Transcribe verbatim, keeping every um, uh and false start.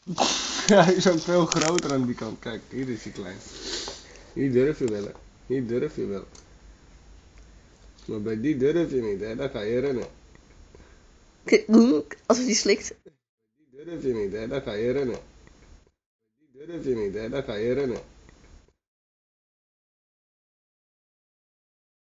Ja, hij is ook veel groter aan die kant. Kijk, hier is hij klein. Hier durf je wel, hè. Hier durf je wel. Maar bij die durf je niet, hè. Dan ga je rennen. Alsof hij slikt. Die durf je niet, hè. Dan ga je rennen. Die durf je niet, hè. Dan ga je rennen.